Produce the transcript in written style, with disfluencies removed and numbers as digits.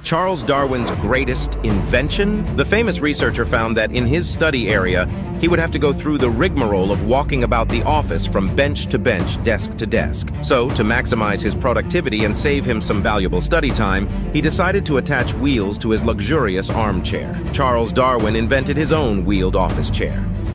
Charles Darwin's greatest invention? The famous researcher found that in his study area, he would have to go through the rigmarole of walking about the office from bench to bench, desk to desk. So, to maximize his productivity and save him some valuable study time, he decided to attach wheels to his luxurious armchair. Charles Darwin invented his own wheeled office chair.